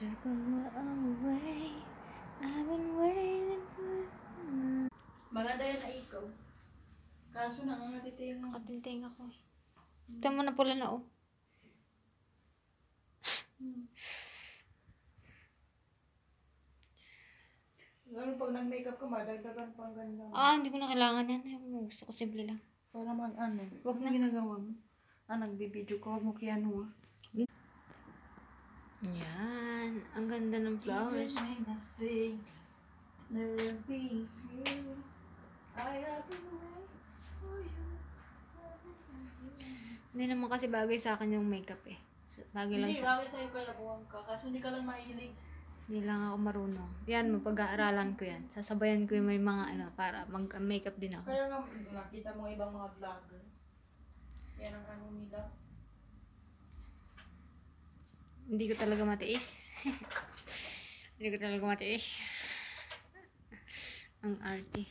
to go away. I've been waiting for you. Maganda yan na ikaw. Kaso nangangatitenga. Katinting ako eh. Ito mo na pula na oh. Lalo pag nag-makeup ka, madagdagan pang ganda mo. Hindi ko na kailangan yan. Gusto ko simple lang. Para mag-ano. Wag na. Ginagawa mo. Nagbibideo ko. Huwag mo kiyano Yan. Ang ganda ng flowers. Even when I sing, never be you. I have been waiting for you. Hindi naman kasi bagay sa akin yung makeup eh. Bagay lang Hindi, sa... bagay sa'yo kaya buwang ka. Kaso hindi ka lang mahilig. Hindi lang ako marunong. Yan, mapag-aaralan ko yan. Sasabayan ko yung may mga para mag-makeup din ako. Kaya nga, nakita mo ibang mga vlogger. Yan ang ano nila. Hindi ko talaga matiis. Hindi ko talaga matiis. Ang arte.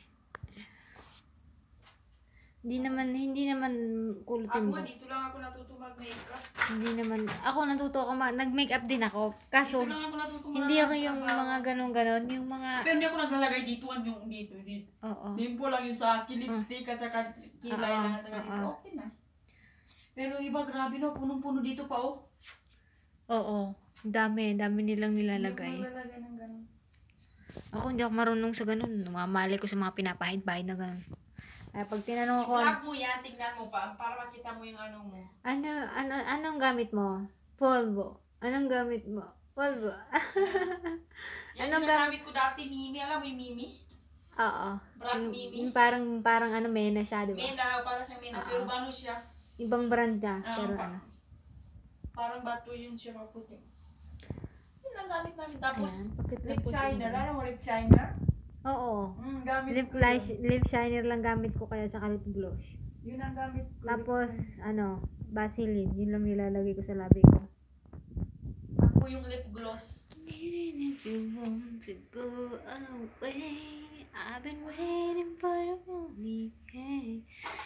Hindi naman kulutin mo. Ako, dito lang ako natuto mag-makeup. Hindi naman, ako natuto ako, nag-makeup din ako. Kaso, Dito lang ako natuto hindi ako yung mga ganon-ganon, yung mga... Pero hindi ako naglalagay dito, yung dito. Oo. Simple lang yung sa akin, lipstick at saka kilay lang at saka dito. Okay na. Pero iba, grabe no, punong-puno dito pa oh. Oo. Dami nilang nilalagay. Hindi ako naglalagay ng ganon. Ako hindi ako marunong sa ganon. Namamali ko sa mga pinapahid-pahid na ganon. Ay, pag tinanong ako, I-vlog mo yan, tignan mo pa, para makita mo yung ano mo. anong gamit mo? Polvo. Anong gamit mo? Polvo. Yan Anong yung nagamit ko dati, Mimi. Alam mo yung Mimi? Oo. Brand Mimi. Yung parang mena siya, di ba? Mena, parang siyang mena. Pero ano siya? Ibang brand niya. Ah, Pero parang bato yun siya maputi. Yun ang gamit namin. Tapos, ayan, bakit lip naputi shiner. mo? Alam mo lip shiner? Oo. Gamit ko Lip shiner lang gamit ko kaya sa lip gloss. Yun ang gamit ko. Tapos, Vaseline. Yun lang nilalagay ko sa labi ko. Ako yung lip gloss. If you want to go away, I've been waiting for you only day.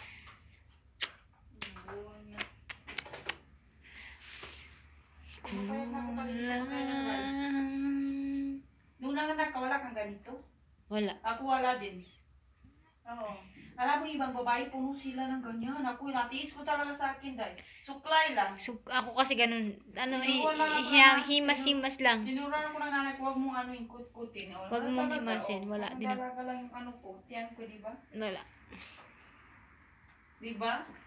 Nung nanganak ka, wala kang ganito? Wala. Ako wala din. Oo. Alam mo, ibang babae, puno sila ng ganyan. Ako, natiis ko talaga sa akin dahil. Suklay lang. So, ako kasi ganun, himas-himas lang. Sinuran ko ng nanay ko, huwag mong ikut-kutin. Huwag mong himasin, wala din ako. Talaga lang yung ano ko, tiyan ko, di ba? Wala. Di ba?